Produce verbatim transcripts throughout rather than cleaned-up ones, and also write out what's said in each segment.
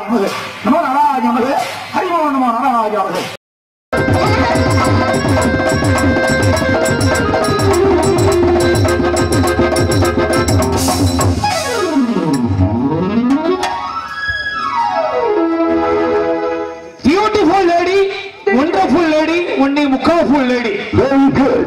நமது நமோ நாராஜ நமது ஹரிமோ நமோ நாராஜ நமது. Beautiful lady, wonderful lady, only mukkaful lady. Very good.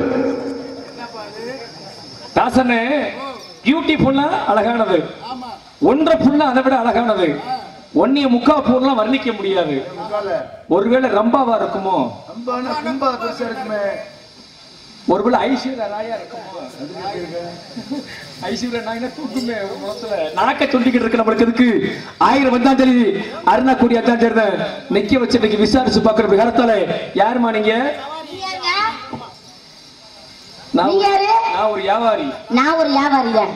தாசனே பியூட்டிஃபுல்லா அழகானது, ஒன்றஃபுல்லா அதை விட அழகானது, ஒன்னிய முக்கா பூர்லாம் வர்ணிக்க முடியாது. ஒருவேளை ரம்பாவா இருக்குமோ, ஒருவேளை ஐஸ்வர்யா ராயா இருக்குமோ, ஐஸ்வர்யா நாயனா தூக்குமே ஒரு முகத்துல நாக்க சொல்லிக்கிட்டு இருக்கு. நம்மளுக்கு எதுக்கு ஆயிரம் வந்தான் சரி அருணா கூடி அதான் சரி நிக்க வச்சு இன்னைக்கு விசாரிச்சு பாக்குற காலத்தால யாருமா நீங்க? நான் ஒரு வியாபாரி. நான் ஒரு வியாபாரி தான்.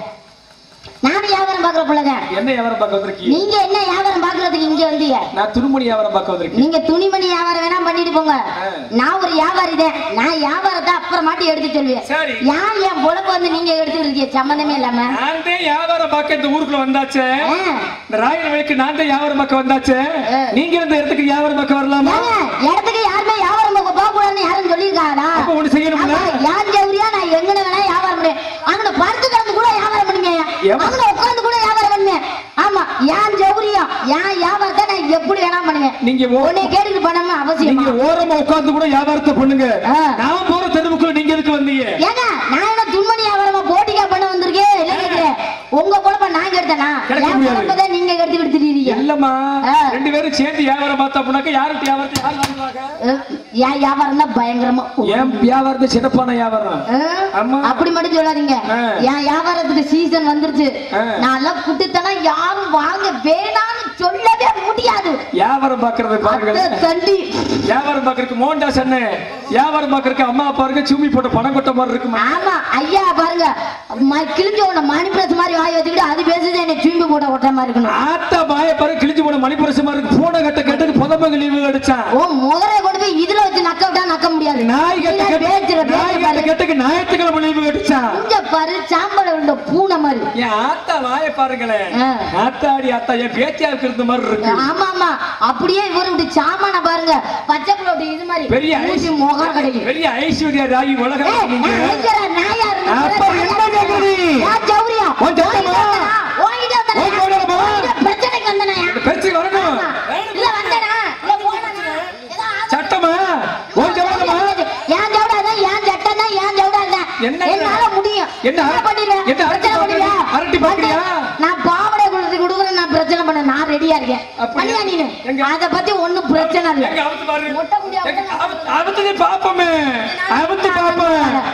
நானும் வியாபாரம் பாக்குற பிள்ளைதான். என்ன வியாபாரம் பார்க்க வந்திருக்கீங்க? நீங்க என்ன வியாபாரம் பாக்குறதுக்கு இங்க வந்தீங்க? நான் துணிமணி வியாபாரம் பார்க்க வந்திருக்கேன். நீங்க துணிமணி வியாபாரம் வேணா பண்ணிட்டு போங்க. நான் ஒரு வியாபாரி தான். நான் வியாபாரத்தை அப்புறமாட்டி எடுத்து சொல்லுவேன். யார் என் பொழப்பு வந்து நீங்க எடுத்துக்கிட்டு இருக்கீங்க சம்பந்தமே இல்லாம? நான் தான் வியாபாரம் பார்க்க இந்த ஊருக்குள்ள வந்தாச்சே, இந்த ராயல் வழிக்கு நான் தான் வியாபாரம் பார்க்க வந்தாச்சே. நீங்க இந்த இடத்துக்கு வியாபாரம் பார்க்க வரலாமா? இடத்துக்கு யாருமே வியாபாரம் பார்க்க போக கூடாதுன்னு யாரும் சொல்லியிருக்காங்களா? அப்ப ஒண்ணு செய்யணும்ல. யார் ஜவுரியா நான் எங்கன வேணா வியாபாரம் பண்ணுவேன். அங்க படுத்து கிடந்து கூட வியாபாரம் பண்ணுங்க, அங்க உட்கார்ந்து கூட வியாபாரம் பண்ணுவேன். ஆமா, யான் ஜவுரியா யான் வியாபாரத்தை நான் எப்படி வேணா பண்ணுவேன். நீங்க உன்னை கேட்டுட்டு பண்ணணும் அவசியம். நீங்க ஓரமா உட்கார்ந்து கூட வியாபாரத்தை பண்ணுங்க. நான் போற தெருவுக்குள்ள நீங்க எதுக்கு வந்தீங்க? ஏங்க நான் என்ன துணிமணி வியாபாரமா போட்டிக்கா பண்ண வந்திருக்கேன்? இல்ல கேக்குறேன், உங்க பொழப்ப நான் கெடுத்தனா? என் பொழப்பதான் நீங்க கெடுத்துக்கிட்டு திரியறீங்க. இல்லம்மா, ரெண்டு பேரும் சேர்ந்து வியாபாரம் பார்த்தா அப்படினாக்க யாருக்கு வியாபாரத்தை யார் வாங்குவாங்க? ஏன் வியாபாரம் தான் பயங்கரமா? ஏன் வியாபாரத்தை சிறப்பான வியாபாரம்? அப்படி மட்டும் சொல்லாதீங்க. என் வியாபாரத்துக்கு சீசன் வந்துருச்சு. நான் எல்லாம் புட்டுத்தனா யாரும் வாங்க வேணாம்னு சொல்லவே முடியாது. வியாபாரம் பாக்குறது பாருங்க, தள்ளி வியாபாரம் பாக்குறதுக்கு மோகன்தாஸ் அண்ணே வியாபாரம் பாக்குறதுக்கு அம்மா பாருங்க சூமி போட்ட பணம் கொட்ட மாதிரி இருக்குமா? ஆமா ஐயா பாருங்க, கிழிஞ்ச உன மணி பிரஸ் மாதிரி வாய் வச்சுக்கிட்டு அது பேசுது என்ன சூமி போட்ட கொட்ட மாதிரி இருக்கணும். ஆத்தா பாய பாருங்க கிழிஞ்சு போன மணி பிரஸ் மாதிரி இருக்கு. போன கட்ட கேட்டது புதமங்க லீவு அடிச்சான். ஓ முதல்ல கொண்டு போய் இதுல வச்சு நக்க விட்டா நக்க முடியாது. நாய் கட்ட கேட்ட நாய் கட்ட கேட்டக்கு ஞாயிற்றுக்கிழமை லீவு அடிச்சான். இங்க பாரு சாம்பல உள்ள பூனை மாதிரி. என் ஆத்தா வாய பாருங்களே, ஆத்தாடி ஆத்தா என் பேத்தியா இருக்கிறது மாதிரி இருக்கு. ஆமா ஆமா, அப்படியே இவரு இப்படி சாமான பாருங்க பச்சை புலோட்டு இது மாதிரி பெரிய முகம் கிடைக்கு. பெரிய ஐஸ்வர்யா ராயி உலகம் நீங்க. நாயா இருக்கு அப்ப என்ன கேக்குறீ? யா ஜௌரியா ஓ ஜௌரியா ஓங்கிட்ட வந்தனா? பிரச்சனைக்கு வந்தனா? பிரச்சனை வரணும் இல்ல வந்தனா இல்ல போனனா? சட்டமா? ஓ ஜௌரியா ஏன் ஜௌடா ஏன் சட்டனா ஏன் ஜௌடா என்னால முடியும். என்ன பண்ணிடுறேன்? என்ன பிரச்சனை பண்ணியா? அரட்டி பாக்குறியா? நான் பாவடை குடுத்து குடுக்குறேன், நான் பிரச்சனை பண்ண நான் ரெடியா இருக்கேன். பண்ணியா நீனு? அத பத்தி ஒண்ணும் பிரச்சனை இல்ல. எங்க அவுத்து பாரு. மொட்டை முடியா? அவுத்து பாப்பமே. அவுத்து பாப்பா.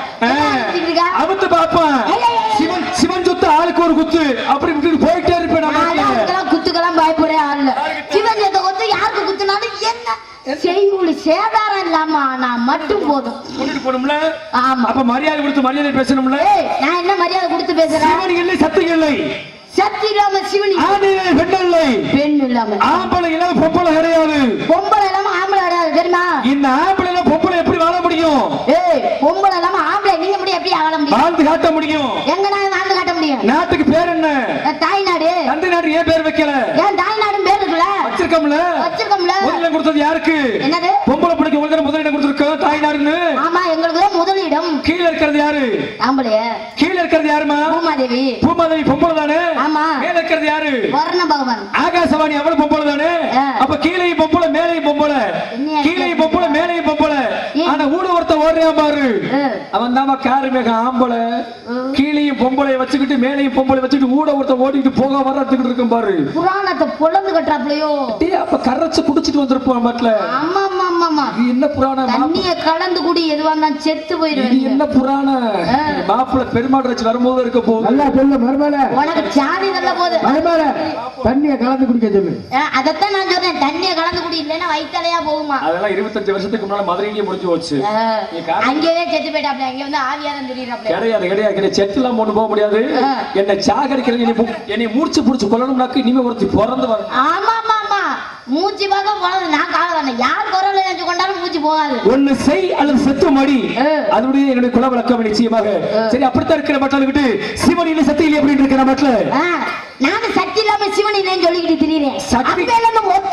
அவுத்து பாப்பா. சிவன் சிவன் சுத்த ஆளுக்கு ஒரு குத்து. அப்படி விட்டு போயிட்டே இருப்பேன் நான். ஆளுக்கெல்லாம் குத்துக்கெல்லாம் பயப்படே ஆள் இல்ல. சிவன் சுத்த குத்து யாருக்கு குத்துனாலும் என்ன செய்யுளி சேதாரம் இல்லாம நான் மட்டும் போதும். கூட்டிட்டு போணும்ல? ஆமா. அப்ப மரியாதை கொடுத்து மரியாதை பேசணும்ல? நான் என்ன மரியாதை கொடுத்து பேசுறேன்? சிவன் இல்லை சத்தியம் இல்லை. சக்தி இல்லாம சிவனி. ஆண் இல்லை பெண் இல்லை. பெண் இல்லாம ஆம்பளை இல்லாம பொம்பளை கிடையாது. பொம்பளை இல்லாம ஆம்பளை கிடையாது தெரியுமா? இந்த ஆம்பளை இல்லாம பொம்பளை எப்படி வாழ முடியும்? ஏய் பொம்பளை இல்லாம ஆம்பளை நீங்க எப்படி எப்படி வாழ முடியும்? வாழ்ந்து காட்ட முடியும். எங்க நான் வாழ்ந்து காட்ட முடியும்? நாட்டுக்கு பேர் என்ன? தாய்நாடு. தந்தை நாடு ஏன் பேர் வைக்கல? ஏன் தாய்நாடும் பேர் இருக்குல்ல? வச்சிருக்கோம்ல. வச்சிருக்கோம்ல. முதலிடம் கொடுத்தது யாருக்கு? என்னது? பொம்பளை பிள்ளைக்கு உங்களுக்கு முதலிடம் கொடுத்திருக்கோம் தாய்நாடுன்னு. ஆமா எங்களுக்கு தான் முதலிடம். கீழ இருக்கிறது யாரு? ஆம்பளைய. கீழ இருக்கிறது யாருமா? பூமாதேவி. பூமாதேவி பொம்பளை தானே? ஆமா. மேல இருக்கிறது யாரு? வர்ண பகவான். ஆகாசவாணி அவள பொம்பளை தானே? அப்ப கீழே பொம்பளை மேலே பொம்பளை. கீழே பொம்பளை மேலே பொம்பளை. ஆனா ஊட ஒருத்த ஓடுறான் பாரு, அவன் தாமா கார்மேக ஆம்பளை. கீழேயும் பொம்பளை வச்சுக்கிட்டு மேலேயும் பொம்பளை வச்சுக்கிட்டு ஊட ஒருத்த ஓடிக்கிட்டு போக வரத்துக்கிட்டு இருக்கும் பாரு. புராணத்தை பொழந்து கட்டுறாப்லையோ? அப்ப கரைச்சு குடிச்சிட்டு வந்திருப்போம் மாட்ல. ஆமா ஆமா ஆமா. இது என்ன புராணம்? தண்ணிய கலந்து குடி எதுவா இருந்தா செத்து போயிடுவேன். இது என்ன புராணம்? மாப்பிள்ள பெருமாள் வச்சு வரும்போது இருக்க போகுது. நல்லா சொல்லு மர்மல. உனக்கு சாணி நல்ல போது. மர்மல தண்ணிய கலந்து குடிக்க சொல்லு. அதத்தான் நான் சொல்றேன், தண்ணிய கலந்து குடி இல்லைன்னா வயிற்றாலையா போகுமா? அதெல்லாம் இருபத்தஞ்சு வருஷத்துக்கு முன்னால மதுரையிலேயே முடிஞ்சு போச்சு. அங்கேயே செத்து போயிட்டாப்ல, அங்க வந்து ஆவியாரம் தெரியுறாப்ல. கிடையாது கிடையாது கிடையாது, செத்துலாம் கொண்டு போக முடியாது. என்ன சாகடிக்கிறது என்னை மூச்சு புடிச்சு கொல்லணும்னாக்கு இனிமே ஒருத்தி பிறந்து வர. ஆமா ஆமா ஆமா, மூச்சு பார்க்க போனது நான் காலதானே. யார் குரல் நினைச்சு கொண்டாலும் மூச்சு போகாது. ஒன்னு செய் அல்லது செத்து மடி, அதனுடைய என்னுடைய குல விளக்கம் நிச்சயமாக. சரி அப்படித்தான் இருக்கிற மக்களுக்கிட்டு சிவனில சக்தி இல்லை அப்படின்னு இருக்கிற மக்கள். நானும் சக்தி இல்லாம சிவன் இல்லைன்னு சொல்லிக்கிட்டு திரியிறேன். சக்தி மொத்த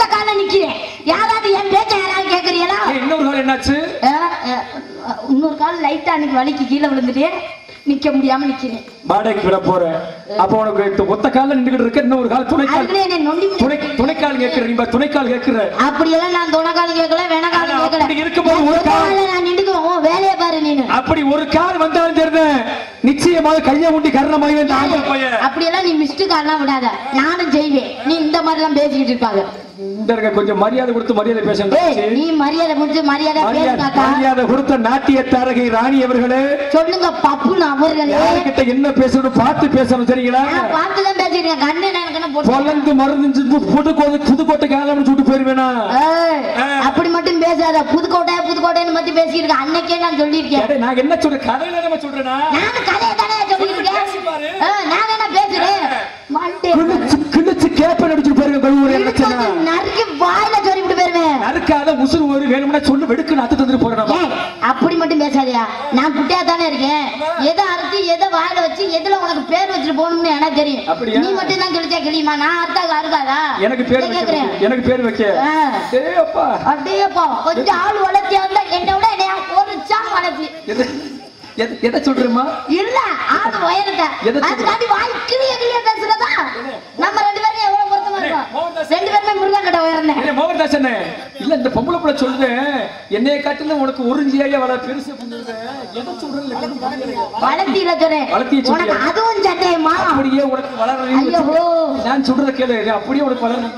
லைட்டா அன்னைக்கு வலிக்கு கீழே விழுந்துட்டே நிக்க முடியாம நிக்கிறேன். வாடகைக்கு விட போறேன். அப்ப உனக்கு ஒத்த கால நின்றுகிட்டு இருக்க, இன்னும் ஒரு கால் துணைக்கால் துணை துணைக்கால் கேட்கிற, நீ துணைக்கால் கேட்கிற. அப்படி எல்லாம் நான் துணைக்கால் கேட்கல, வேணக்கால் கேட்கல. அப்படி இருக்கும்போது ஒரு கால் நான் நின்றுக்குவோம், வேலையை பாரு நீனு. அப்படி ஒரு கால் வந்தாலும் தெரியுது நிச்சயமாக கைய ஊண்டி கரணமாகி வந்து ஆம்பளை பையன். அப்படி எல்லாம் நீ மிஸ்டு கால்லாம் விடாத, நானும் செய்வேன். நீ இந்த மாதிரி எல்லாம் பேசிக்கிட்டு இருக்காங்க. கொஞ்சம் மரியாதை கொடுத்து மரியாதை பேசணும். நீ மரியாதை கொடுத்து மரியாதை மரியாதை கொடுத்த நாட்டிய தாரகை ராணி அவர்களே சொல்லுங்க. பப்பு அவர்களே கிட்ட என்ன பேசணும் பார்த்து பேசணும், சரிங்களா? பார்த்துதான் பேசிருக்கேன். கண்ணு எனக்கு பொலந்து மருந்து புதுக்கோட்டை புதுக்கோட்டைக்கு ஆளாம சுட்டு போயிருவேனா? அப்படி மட்டும் பேசாத. புதுக்கோட்டை புதுக்கோட்டைன்னு பத்தி பேசியிருக்கேன். அன்னைக்கே நான் சொல்லியிருக்கேன். நான் என்ன சொல்றேன், கதையில நம்ம சொல்றேன்னா நான் கதையை கதையை சொல்லியிருக்கேன். நான் என்ன பேசுறேன் கேப்பன் அடிச்சு போயிருங்க. நறுக்கு வாயில சொல்லி விட்டு போயிருவேன். நறுக்காத உசுறு ஒரு வேணும்னா சொல்லு, வெடுக்கு அத்து தந்துட்டு போறேன். அப்படி மட்டும் பேசாதியா, நான் குட்டியா தானே இருக்கேன். எதை அறுத்து எதை வாயில வச்சு எதுல உனக்கு பேர் வச்சுட்டு போகணும்னு எனக்கு தெரியும். நீ மட்டும் தான் கிழிச்சா கிளியுமா? நான் அறுத்தாங்க அறுக்காதா? எனக்கு பேர் கேக்குறேன். எனக்கு பேர் வைக்க அப்படியேப்பா கொஞ்சம் ஆள் வளர்த்தியா இருந்தா என்ன விட என்னையா ஒரு சாம் வளர்த்தி. எதை சொல்றேம்மா? இல்ல ஆளு உயரத்தை அதுக்காண்டி வாய் கிளிய கிளிய பேசுறதா? நம்ம ரெண்டு பேரும் எவ்வளவு பொருத்தமா இருக்கோம். ரெண்டு பேருமே முருகன் கிட்ட உயர்ந்தேன். மோகன்தாசன் இல்ல, இந்த பொம்பளை புள்ள சொல்லுது என்னைய காட்டுல உனக்கு ஒருஞ்சியா வள பெருசு எதை சொல்றேன் வளர்த்தியில சொல்றேன். உனக்கு அதுவும் சட்டையம்மா அப்படியே உனக்கு வளர. நான் சொல்றத கேளு, அப்படியே உனக்கு வளர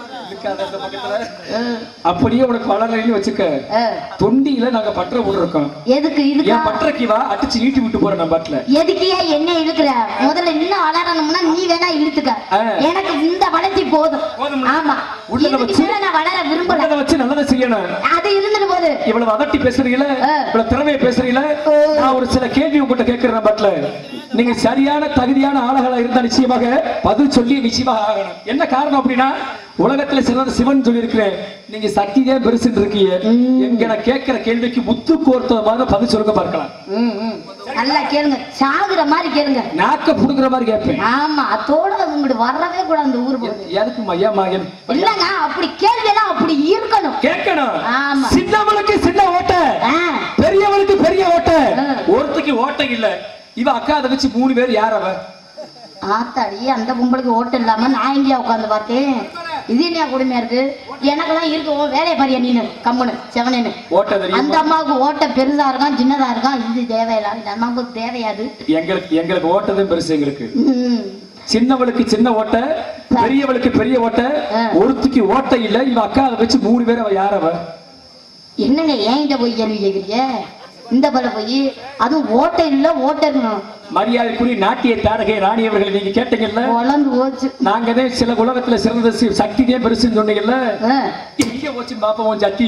அப்படியே உனக்கு வளரன்னு வச்சுக்க. தொண்டியில நாங்க பற்ற போட்டுருக்கோம். எதுக்கு இதுக்கு பற்றக்கி வா அடிச்சு நீட்டி விட்டு போறேன். நம்ம பாட்டுல எதுக்கு என்ன இழுக்கிற? முதல்ல இன்னும் வளரணும்னா நீ வேணா இழுத்துக்க. எனக்கு இந்த வளர்ச்சி போதும். ஆமா, நான் வளர விரும்பல. வச்சு நல்லதை செய்யணும். அது இருந்துட்டு போது இவ்வளவு அதட்டி பேசுறீங்களா, இவ்வளவு திறமையை பேசுறீங்களா? நான் ஒரு சில கேள்வி உங்ககிட்ட கேட்கிறேன். பாட்டுல நீங்க சரியான தகுதியான ஆளுகளா இருந்தா நிச்சயமாக பதில் சொல்லி நிச்சயமாக ஆகணும். என்ன காரணம் அப்படின்னா, உலகத்துல சிறந்த சிவன் சொல்லி இருக்கிறேன். நீங்க சக்தியே பெருசுன்னு இருக்கீங்க. எங்க நான் கேட்கிற கேள்விக்கு முத்து கோர்த்த மாதிரி பதில் சொல்லுங்க பார்க்கலாம். நல்லா கேளுங்க, சாகுற மாதிரி கேளுங்க, நாக்க புடுங்குற மாதிரி கேட்பேன். ஆமா, அதோட உங்கள்ட்ட வரவே கூட அந்த ஊர் எதுக்கு மையா மகன் இல்லங்க. அப்படி கேள்வி எல்லாம் அப்படி இருக்கணும், கேட்கணும். ஆமா, சின்னவளுக்கு சின்ன ஓட்டை, பெரியவளுக்கு பெரிய ஓட்டை. ஒருத்துக்கு ஓட்டை இல்ல. இவ அக்கா தங்கச்சி மூணு பேர் யார்? அவ ஆத்தாடி, அந்த பொம்பளுக்கு ஓட்டை இல்லாம நான் எங்கேயா உட்காந்து பார்த்தேன். இது என்ன கொடுமையா இருக்கு? எனக்கெல்லாம் இருக்கு. வேலையை பாரியா நீனு கம்முனு செவனேன்னு. அந்த அம்மாவுக்கு ஓட்டை பெருசா இருக்கான் சின்னதா இருக்கான். இது தேவையில்லை, இந்த அம்மாவுக்கு தேவையாது. எங்களுக்கு எங்களுக்கு ஓட்டதும் பெருசு. எங்களுக்கு சின்னவளுக்கு சின்ன ஓட்டை, பெரியவளுக்கு பெரிய ஓட்டை. ஒருத்துக்கு ஓட்டை இல்ல. இவ அக்கா வச்சு மூணு பேர். அவ யார்? அவ என்னங்க ஏன்கிட்ட போய் கேள்வி கேக்குறீங்க? இந்த பல போய் அதுவும் ஓட்டை இல்ல ஓட்டை இருக்கணும். மரியாதைக்குரிய நாட்டிய தாரகை ராணி அவர்கள் நீங்க கேட்டீங்கல்ல, வளர்ந்து போச்சு. நாங்க சில உலகத்துல சிறந்த சக்தியே பெருசுன்னு சொன்னீங்கல்ல, இங்க போச்சு பாப்போம் சக்தி.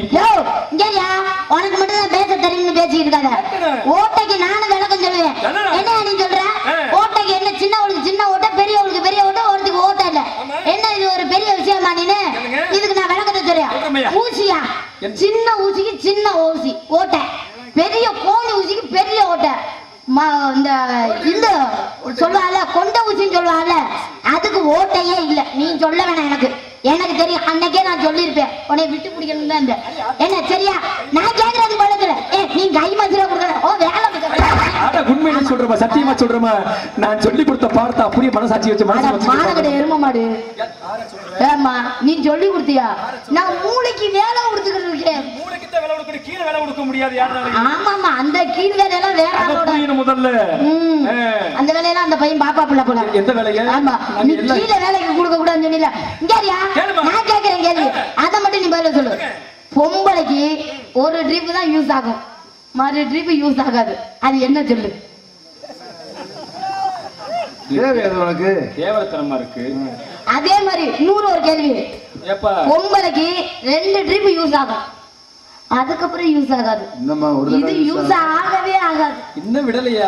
உனக்கு மட்டும் தான் பேச தெரியும்னு பேசிட்டு இருக்காங்க. ஓட்டைக்கு நானும் விளக்கம் சொல்லுவேன். என்ன நீ சொல்ற? ஓட்டைக்கு என்ன சின்னவளுக்கு சின்ன ஓட்டை, பெரியவளுக்கு பெரிய ஓட்டை, ஒருத்துக்கு ஓட்டை இல்ல. என்ன இது ஒரு பெரிய விஷயமா நீனு? இதுக்கு நான் விளக்கத்தை சொல்றேன். ஊசியா? சின்ன ஊசிக்கு சின்ன ஊசி ஓட்டை, பெரிய கோணி ஊசிக்கு பெரிய ஓட்டை. இந்த இந்த சொல்லுவால கொண்ட ஊசின்னு சொல்லுவால, அதுக்கு ஓட்டையே இல்ல. நீ சொல்ல வேணாம், எனக்கு எனக்கு தெரியும். அன்னைக்கே நான் சொல்லியிருப்பேன், உன்னை விட்டு பிடிக்கணும் தான். என்ன சரியா? நான் கேட்கறது பழத்துல ஏ நீ கை மசில கொடுக்குற. ஓ வேலை உண்மையில சொல்றமா, சத்தியமா சொல்றமா. நான் சொல்லி கொடுத்த பாடத்தை அப்படியே மனசாட்சி வச்சு மானகடை எரும மாடு. ஏமா நீ சொல்லி கொடுத்தியா? நான் மூளைக்கு வேலை கொடுத்துக்கிட்டு இருக்கேன். ஆமாமா, அந்த கீழ் வேலையெல்லாம் வேற முதல்ல அந்த வேலையெல்லாம் அந்த பையன் பாப்பா பிள்ளை போல. எந்த வேலையா? ஆமா, நீ கீழே வேலைக்கு கொடுக்க கூடாதுன்னு சொன்னீல. இங்கயா நான் கேட்கிறேன் கேள்வி, அதை மட்டும் நீ பதில் சொல்லு. பொம்பளைக்கு ஒரு ட்ரிப் தான் யூஸ் ஆகும், மறு ட்ரிப் யூஸ் ஆகாது. அது என்ன சொல்லு? தேவத்தனமா இருக்கு. அதே மாதிரி நூறு ஒரு கேள்வி. பொம்பளைக்கு ரெண்டு ட்ரிப் யூஸ் ஆகும், அதுக்கப்புறம் யூஸ் ஆகாது. இது யூஸ் ஆகவே ஆகாது. இன்னும் விடலையா?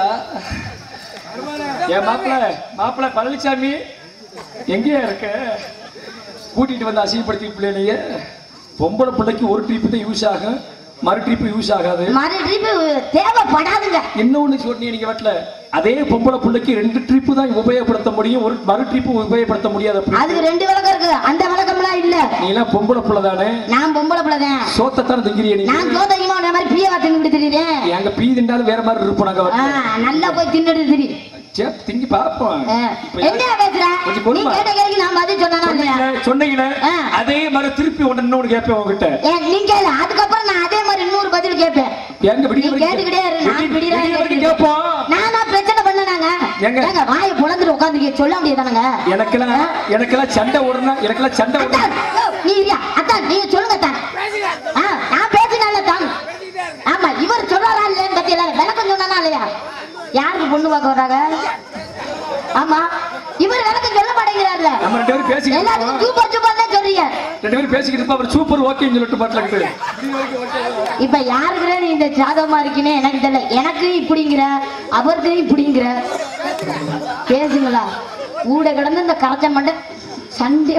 என் மாப்பிள்ள மாப்பிள்ள பழனிசாமி எங்கேயா இருக்க? கூட்டிட்டு வந்து அசிங்கப்படுத்தி பிள்ளைய. பொம்பளை பிள்ளைக்கு ஒரு ட்ரிப் தான் யூஸ் ஆகும், மறு ட்ரிப் யூஸ் ஆகாது. மறு ட்ரிப் தேவைப்படாதுங்க. இன்னொன்னு சொன்னீங்க நீங்க வீட்டுல, அதே பொம்பளை பிள்ளைக்கு ரெண்டு ட்ரிப் தான் உபயோகப்படுத்த முடியும், ஒரு மறு ட்ரிப் உபயோகப்படுத்த முடியாது. அதுக்கு ரெண்டு விளக்கம் இருக்கு, அந்த விளக்கம்லாம் இல்ல. நீ எல்லாம் பொம்பளை புள்ள தானே? நான் பொம்பளை புள்ள தான். சோத்தை தானே திங்கிறீ நீ? நான் சோத்தை திங்க உன்ன மாதிரி பீய வாத்து தின்னுட்டு திரிறேன். எங்க பீ திண்டாலும் வேற மாதிரி இருப்போம் நாங்க. நல்லா போய் தின்னுட்டு திரி. சே திங்கி பாப்போம். என்ன பேசுற? நீ கேட்ட கேள்விக்கு நான் பதில் சொன்னானா இல்லையா? சொன்னீங்களே அதே மாதிரி திருப்பி ஒண்ணு கேட்பேன் உங்ககிட்ட. நீ கேளு, அதுக்கு அப்புறம் நான் அதே மாதிரி இன்னொரு பதில் கேட்பேன். எங்க விடிய கேட்டுக்கிட்டே இரு. நான் விடிய வரைக்கும் கேட்போம். நானா பிரச்சனை பண்ணனாங்க? எங்க வாயை பொளந்துட்டு உட்கார்ந்து சொல்ல முடியாதானங்க? எனக்கெல்லாம் எனக்கெல்லாம் சண்டை ஓடுனா எனக்கெல்லாம் சண்டை ஓடுனா நீ இல்லையா? அதான் நீங்க சொல்லுங்க தான். நான் பேசினால தான். ஆமா இவர் சொல்றாரா இல்லைன்னு பத்தி எல்லாரும் விளக்கம் சொன்னானா இல்லையா? யாருக்கு பொண்ணு பார்க்க வர்றாங்க? ஆமா இவர் விளக்கம் சொல்ல மாட்டேங்கிறாருல. நம்ம ரெண்டு பேரும் பேசிக்கிட்டு எல்லாரும் சூப்பர் சூப்பர் தான் சொல்றீங்க. ரெண்டு பேரும் பேசிக்கிட்டு இருப்பா அவர் சூப்பர் ஓகேன்னு சொல்லிட்டு பாட்டலக்கு. இப்ப யாருக்குறே நீ இந்த சாதமா இருக்கீனே எனக்கு தெரியல. எனக்கு இப்படிங்கிற அவருக்கு இப்படிங்கிற பேசுங்களா? ஊட கிடந்து இந்த கரைச்ச மண்டை சண்டை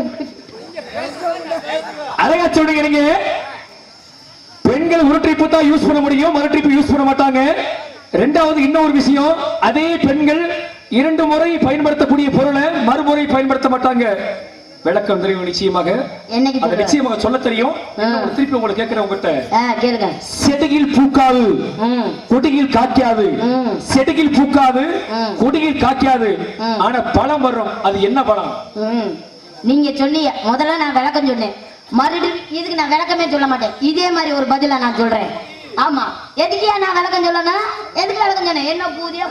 அழகா சொல்றீங்க நீங்க. பெண்கள் ஒரு ட்ரிப்பு தான் யூஸ் பண்ண முடியும், மறு ட்ரிப்பு யூஸ் பண்ண மாட்டாங்க. ரெண்டாவது இன்னொரு விஷயம், அதே பெண்கள் இரண்டு முறை பயன்படுத்தக்கூடிய பொருளை மறுமுறை பயன்படுத்த மாட்டாங்க. விளக்கம் தெரியும் நிச்சயமாக. அது நிச்சயமாக சொல்ல தெரியும். திருப்பி உங்களுக்கு கேட்கிறேன் உங்ககிட்ட கேளுங்க. செடியில் பூக்காது கொடியில் காய்க்காது, செடியில் பூக்காது கொடியில் காய்க்காது, ஆனா பழம் வரும். அது என்ன பழம்? நீங்க சொன்னீங்க முதல்ல, நான் விளக்கம் சொன்னேன். மறுபடியும் இதுக்கு நான் விளக்கமே சொல்ல மாட்டேன். இதே மாதிரி ஒரு பதில நான் சொல்றேன். ஆமா எதுக்கியா நான் விளக்கம் சொல்லணும்? எதுக்கு விளக்கம் சொன்னேன்? என்ன பூதியா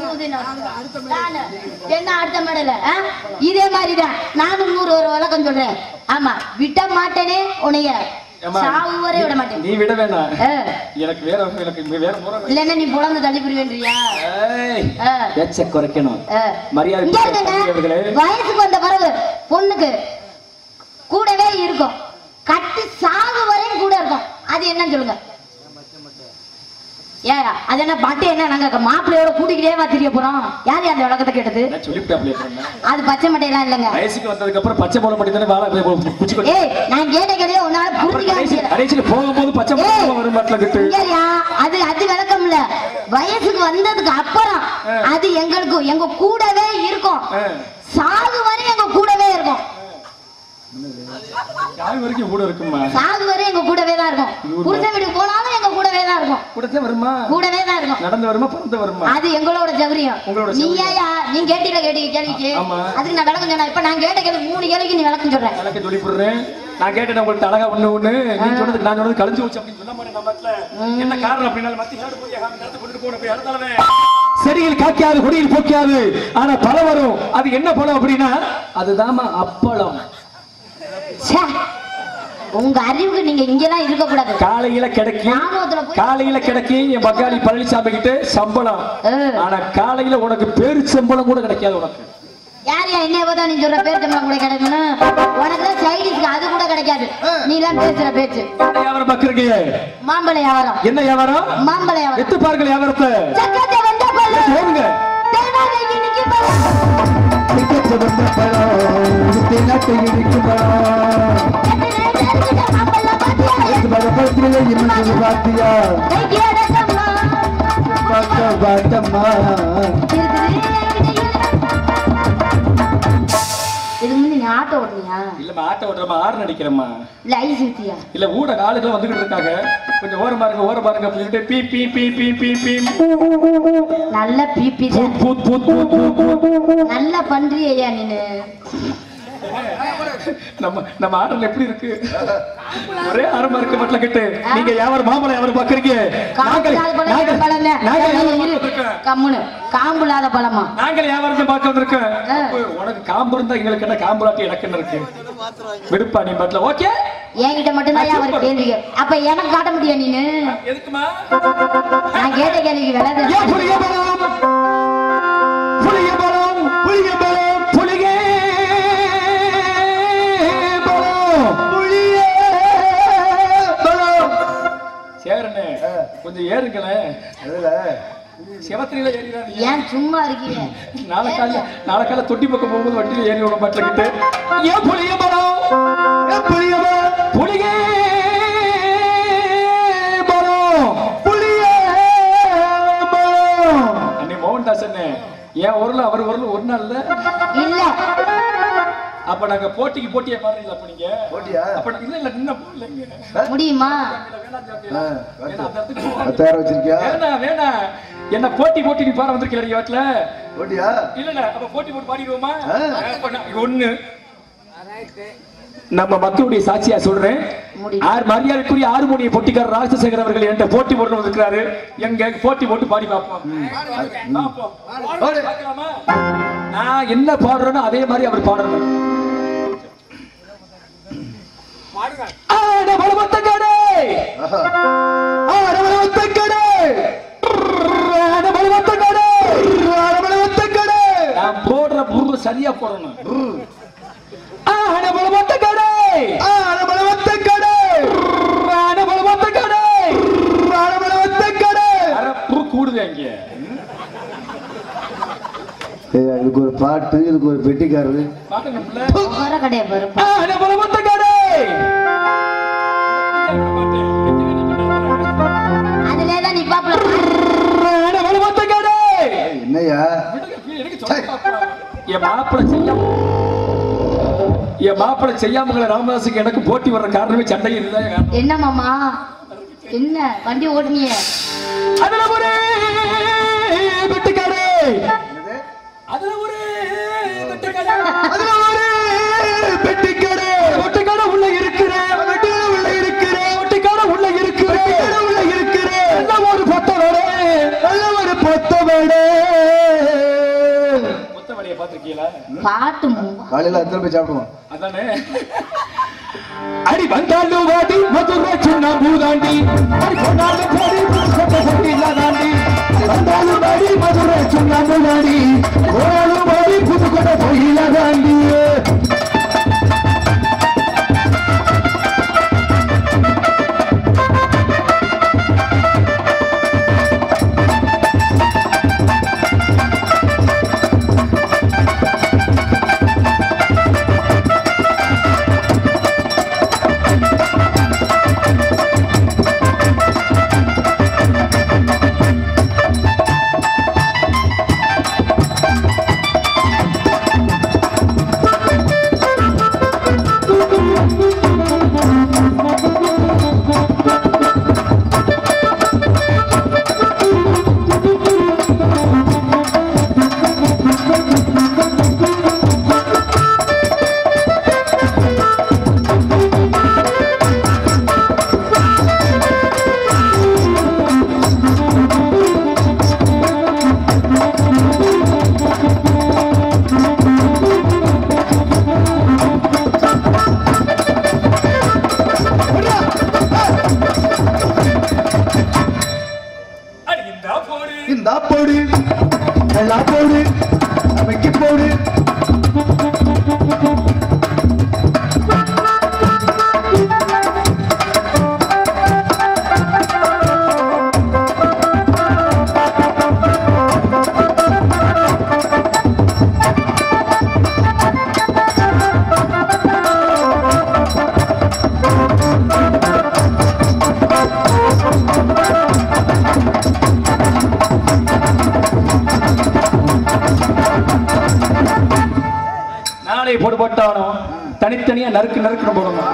என்ன அடுத்த மேடல இதே மாதிரிதான் நானும் நூறு ஒரு விளக்கம் சொல்றேன். ஆமா விட மாட்டேனே உனைய சாவு வரை விட மாட்டேன். நீ விட வேணாம், எனக்கு வேற எனக்கு வேற முறை இல்லன்னா நீ புலந்து தள்ளி புரிவேன்றியா? பேச்ச குறைக்கணும், மரியாதை. வயசுக்கு வந்த பிறகு பொண்ணுக்கு கூடவே இருக்கும், கட்டி சாகு வரையும் கூட இருக்கும். அது என்ன சொல்லுங்க? ஏயா அது என்ன பாட்டு? என்ன நாங்க மாப்பிள்ளையோட கூட்டிக்கிட்டே தெரிய போறோம்? யாரு அந்த விளக்கத்தை கேட்டது? அது பச்சை மட்டையெல்லாம் இல்லங்க. வயசுக்கு வந்ததுக்கு அப்புறம் பச்சை போல மட்டும் தானே வாழ குச்சி. ஏய் நான் கேட்ட கேள்வியே உன்னால புரிஞ்சுக்க. கடைசில போகும்போது பச்சை போல வரும் பாட்டல கிட்ட. இல்லையா அது அது விளக்கம் இல்ல. வயசுக்கு வந்ததுக்கு அப்புறம் அது எங்களுக்கு எங்க கூடவே இருக்கும், சாகு வரை எங்க கூடவே இருக்கும். சாகு வரைக்கும் கூட இருக்குமா? சாகு வரை எங்க கூடவே தான் இருக்கும். புருஷன் வீட்டுக்கு போனாலும் எங்க கூடவே தான் இருக்கும். கூடவே வருமா? கூடவே தான் இருக்கும். நடந்து வருமா பறந்து வருமா? அது எங்களோட ஜவரியம். நீ ஏயா நீ கேட்டில கேட்டி கேள்விக்கு அதுக்கு நான் விளக்கம் சொன்னா. இப்ப நான் கேட்ட கேள்வி மூணு கேள்விக்கு நீ விளக்கம் சொல்றேன். விளக்கம் சொல்லி போடுறேன். நான் கேட்டேன் உங்களுக்கு அழகா ஒண்ணு ஒண்ணு நீ சொன்னதுக்கு நான் சொன்னது கழிஞ்சு வச்சு அப்படி சொல்ல மாட்டேன். நம்மள என்ன காரணம் அப்படினால மத்தி நாடு போய் நேரத்து கொண்டு போற போய் அடுத்தாலே செடியில் காய்க்காது கொடியில் போக்காது, ஆனா பழம் வரும். அது என்ன பழம் அப்படின்னா அதுதான்மா அப்பளம். உங்க அறிவுக்கு நீங்க இங்கெல்லாம் இருக்க கூடாது. காலையில கிடைக்கும், காலையில கிடைக்கும் என் பக்காளி பழனிசாமி கிட்ட சம்பளம். ஆனா காலையில உனக்கு பேரு சம்பளம் கூட கிடைக்காது. உனக்கு யார் யா என்ன பார்த்தா நீ சொல்ற பேரு சம்பளம் கூட கிடைக்கணும்? உனக்கு தான் சைடிஸ்க்கு அது கூட கிடைக்காது. நீ எல்லாம் பேசுற பேச்சு. வியாபாரம் பாக்குறீங்க? மாம்பழ வியாபாரம். என்ன வியாபாரம்? மாம்பழ வியாபாரம். எத்து பாருங்க வியாபாரத்தை. சக்கத்தை வந்த பழம் போங்க. தேனாக இன்னைக்கு பழம். சக்கத்தை வந்த பழம். தேனாக இன்னைக்கு பழம். பரபத்திலே இமஞ்சு பாத்தியா கையடக்கம்மா பக்க பாட்டம்மா. இது முன்ன நீ ஆட்டோ ஓடுனியா? இல்ல ஆட்டோ ஓடுறமா ஆறு நடிக்கிறமா லைஸ் ஊத்தியா? இல்ல ஊட ஆளுங்க வந்துகிட்டு இருக்காங்க, கொஞ்சம் ஓர பாருங்க ஓர பாருங்க அப்படிட்டு பீ பீ பீ பீ பீ பீ நல்ல பீ பீ பூத் பூத் பூத் நல்லா பண்றியா நீனு? நம்ம நம்ம ஆடல் எப்படி இருக்கு? ஒரே ஆரம்பம் இருக்கு மட்டும் கிட்ட. நீங்க யாவர் மாமலை யாவர் பாக்குறீங்க? கம்முனு காம்பு இல்லாத பழமா? நாங்கள் வியாபாரத்தை பார்க்க வந்திருக்கோம். உனக்கு காம்பு இருந்தா எங்களுக்கு என்ன, காம்புலாட்டி எனக்கு என்ன இருக்கு? விடுப்பா நீ பாட்டுல. ஓகே என்கிட்ட மட்டும் தான் அவர் கேள்வி. அப்ப எனக்கு காட்ட முடியும் நீனு? எதுக்குமா? நான் கேட்ட கேள்விக்கு விளையாடு. புளிய பழம் புளிய பழம் புளிய பழம் புளிய கொஞ்சம் ஏறுங்களே. செவத்திரியில ஏறிறாரு. ஏன் சும்மா இருக்கீங்க? நாளை கால நாளை கால தொட்டி பக்கம் போகும்போது வண்டியில ஏறி விட மாட்டேங்கிட்டு. ஏன் புளிய மரம் புளிய மரம் புளிய மரம் புளிய மரம். அன்னை மோகன்தாஸ் அண்ணே என் ஊர்ல அவர் ஊர்ல ஒரு நாள்ல இல்ல அப்ப நாங்க போட்டிக்கு போட்டியே பாருங்க. அப்ப நீங்க போட்டியா? அப்ப இல்ல இல்ல நின்ன போடலங்க. முடியுமா? பத்தாயிரம் வச்சிருக்கியா? வேணா வேணா என்ன போட்டி போட்டி நீ பாட வந்திருக்கீங்க வீட்டுல. போட்டியா? இல்ல இல்ல அப்ப போட்டி போட்டு பாடிடுவோமா? ஒண்ணு நம்ம மக்களுடைய சாட்சியா சொல்றேன். ஆறு மரியாதைக்குரிய ஆறுமணிய போட்டிக்காரர் ராஜசேகர் அவர்கள் என்கிட்ட போட்டி போட்டு வந்திருக்கிறாரு. எங்க போட்டி போட்டு பாடி பார்ப்போம். நான் என்ன பாடுறேனோ அதே மாதிரி அவர் பாடுறாரு. ஆட பலவத்த கடை ஆட பலவத்த கடை ஆட பலவத்த கடை ஆட பலவத்த கடை. நான் போடுற புரு சரியா போடணும். ஆட பலவத்த கடை ஆட பலவத்த கடை ஆட பலவத்த கடை ஆட பலவத்த கடை. அரை புரு கூடுது அங்க. இதுக்கு ஒரு பாட்டு, இதுக்கு ஒரு பெட்டிக்காரரு. கடையை பாரு. ஆட பலவத்த கடை அதுலதான் நீ பாப்பல. ஆட பலவத்த கடை. என்னையா என் மாப்பிள செய்யாம என் மாப்பிள செய்யாமங்கள ராமதாசுக்கு எனக்கு போட்டி வர்ற காரணமே சண்டை இதுதான். என்ன மாமா என்ன வண்டி ஓட்டுனீங்க? அதுல ஒரு வெட்டுக்காரே அதுல ஒரு வெட்டுக்காரே அதுல ஒரு வெட்டுக்காரே வெட்டுக்கார உள்ள இருக்கிற வெட்டுக்கார உள்ள இருக்கிற வெட்டுக்கார உள்ள இருக்கிற வெட்டுக்கார உள்ள இருக்கிற நல்ல ஒரு பொத்தவடே நல்ல ஒரு பொத்தவடே. பொத்தவடைய பாத்துக்கீங்களா? பாட்டு காலையில அத்தனை போய் சாப்பிடுவோம். அதானே. அடி வந்தாலும் வாடி மதுரை சொன்ன பூதாண்டி அடி கொண்டாலும் போடி புதுக்கோட்டை தாண்டி வந்தாலும் வாடி மதுரை சொன்ன பூதாண்டி போனாலும் வாடி புதுக்கோட்டை கோயில தாண்டி. போடுபட்டாலும் தனித்தனியா நறுக்கு நறுக்கு போடணும்.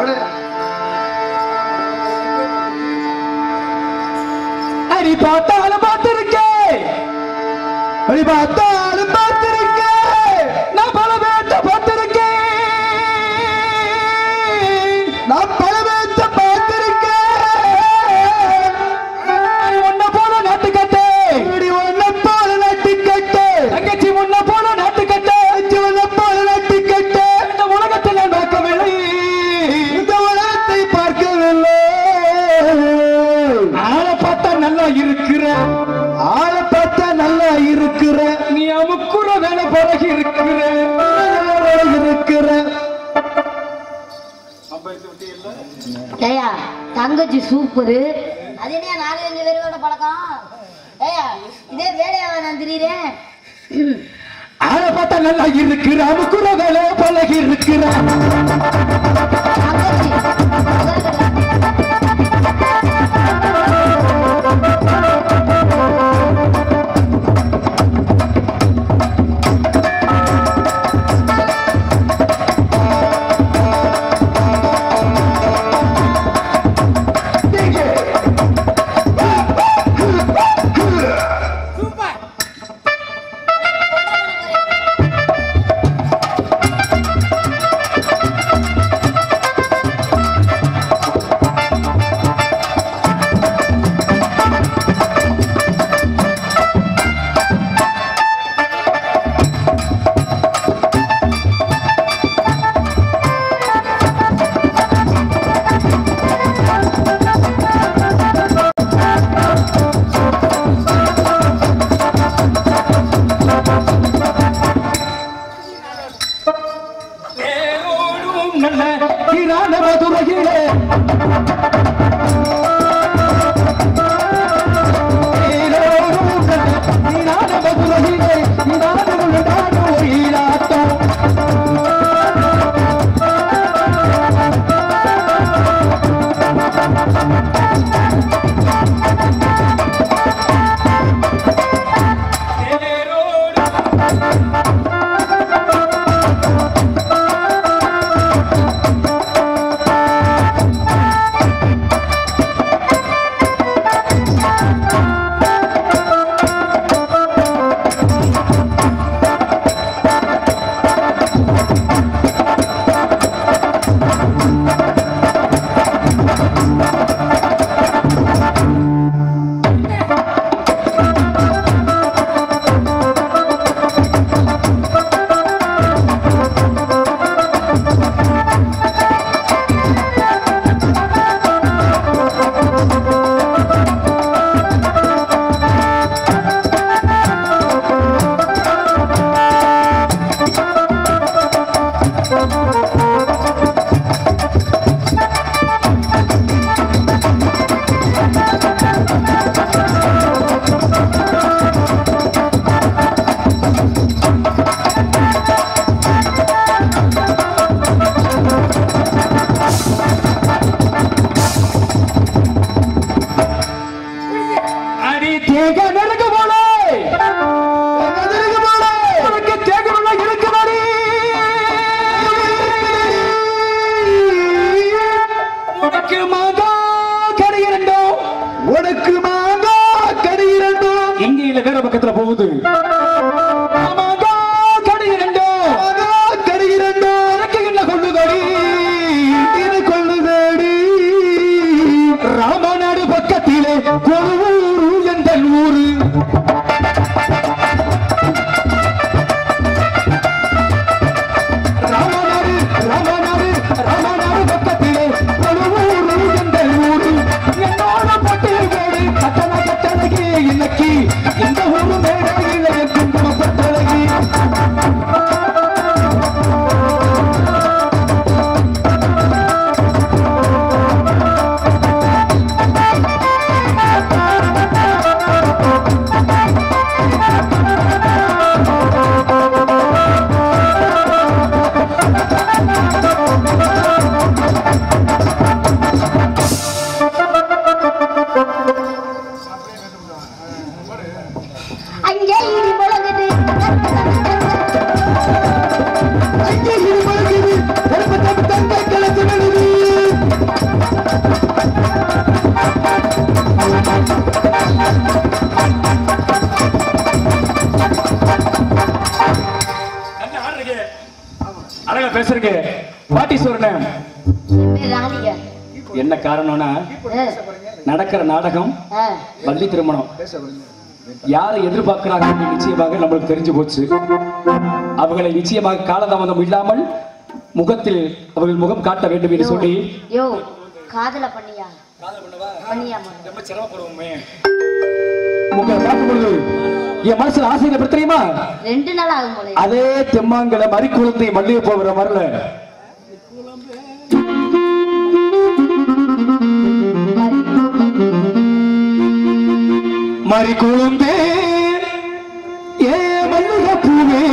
அடி பார்த்தாலும் பார்த்திருக்கேன் அடி பார்த்தாலும் பார்த்திருக்கேன் நான் பல பேத்த பார்த்திருக்கேன் நான் பல பேத்த பார்த்திருக்கேன். ஒன்ன போல நாட்டுக்கட்டே ஒன்ன போல நாட்டுக்கட்டே தங்கச்சி ஒன்ன போல நாட்டுக்கட்டே ஒன்ன போல நாட்டுக்கட்டே. இந்த உலகத்தில் நான் பார்க்கவில்லை இந்த உலகத்தை பார்க்கவில்லை. ஆளை பார்த்தா நல்லா இருக்கிற ஆளை பார்த்தா நல்லா இருக்கிற நீ அமுக்குற வேலை பழகி இருக்கிற இருக்கிற ஏயா தங்கச்சி சூப்பரு. அது என்ன நாலு அஞ்சு பேரோட பழக்கம்? ஏயா இதே வேலையா நான் திடீரேன். ஆளை பார்த்தா நல்லா இருக்கிற அமுக்குற வேலை பழகி இருக்கிற தங்கச்சி மதுரையிலே நீராட மதுரையிலே நீராட முழுதாடும் ஒயிலாட்டம் பக்கத்துல போகுது ராமநாடு பக்கத்திலே கொழுவூர் என்ற ஊரு ராமநாடு ராமநாடு ராமநாடு பக்கத்திலே கொழுவூர் என்ற ஊரு என்னோட பட்டியலோடு கட்டண கட்டணகி இன்னைக்கு இந்த ஊரு மேடையில் குங்குமப்பட்டழகி அழகா பேசுறீங்க. What is your name? என்ன காரணம்னா நடக்கிற நாடகம் வள்ளி திருமணம் யாரை எதிர்பார்க்கிறாங்க நிச்சயமாக நம்மளுக்கு தெரிஞ்சு போச்சு. அவர்களை நிச்சயமாக காலதாமதம் இல்லாமல் முகத்தில் அவர்கள் முகம் காட்ட வேண்டும் என்று சொல்லி காதல பண்ணியா ரொம்ப சிரமப்படுவோமே உங்களை பார்க்கும் பொழுது என் மனசுல ஆசையில எப்படி தெரியுமா? ரெண்டு நாள் ஆகும் போல. அதே தெம்மாங்கல மறி குழந்தை மல்லிகை போகிற வரல மறி குழந்தை ஏ மல்லிகை பூவே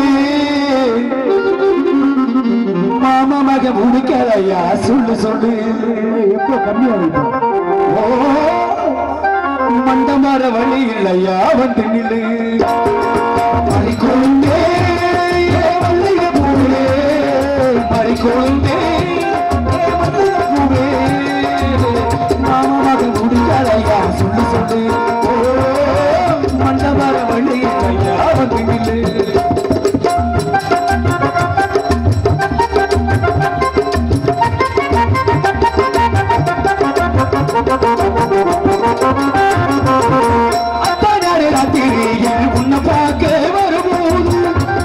மாமா மக முடிக்கலையா சொல்லு சொல்லு எப்போ கம்மியா ஓ மண்டமார வழி இல்லையா வந்து நில்லு மறி கொழுந்தே மல்லிகை பூவே மறி கொழுந்தே மல்லிகை பூவே மாமமாக முடிக்கலையா சொல்லு சொல்லு ஓ மண்டமார வழி இல்லையா வந்து நில்லு உன்னை பார்க்க வரும்போது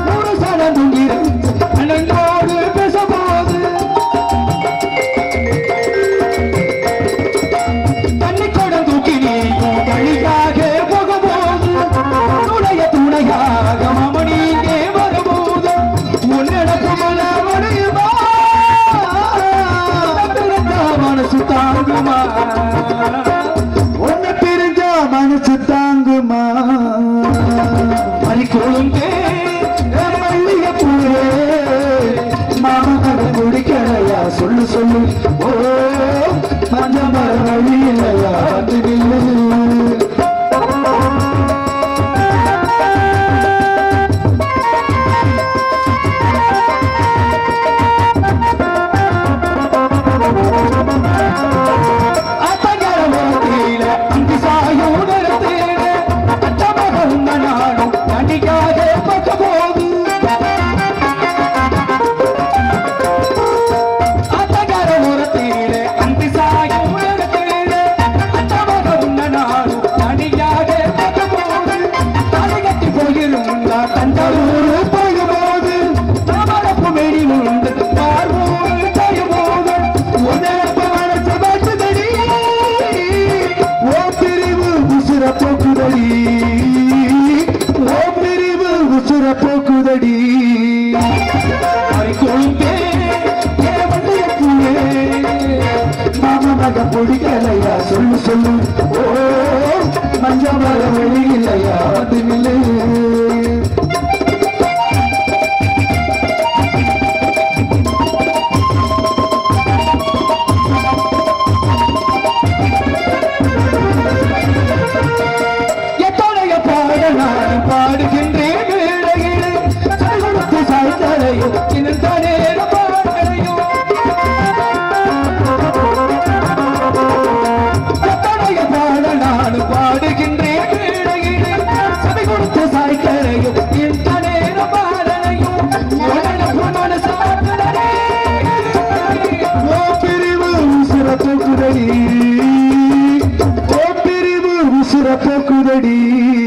நகை பிடிக்கலையா சொல்லு சொல்லு ஓ மஞ்ச மர வெளி இல்லையா வந்து நில்லு பாடுகின்றேன் சாய்த்தலையும் நேரம் பாடலையும் பாட நான் பாடுகின்றேன் சபை கொடுத்து சாய்த்தலையும் இந்த நேரம் பாடலையும் ஓ பிரிவு சிறப்பு குதடி ஓ பிரிவு சிறப்பு குதடி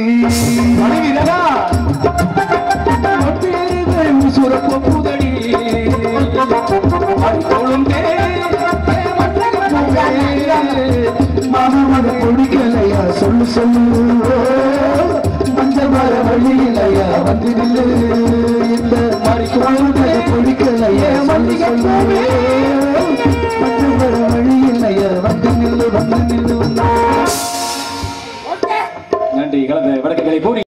பிடிக்கலையா சொல்லு சொல்லு மஞ்சள் மர வழி இல்லையா வந்து நில்லு இந்த மாதிரி பிடிக்கலையா சொல்லு சொல்லு மஞ்சள் மர வழி இல்லையா வந்து நில்லு வந்து நில்லு நன்றி கலந்த வடக்குகளை கூறி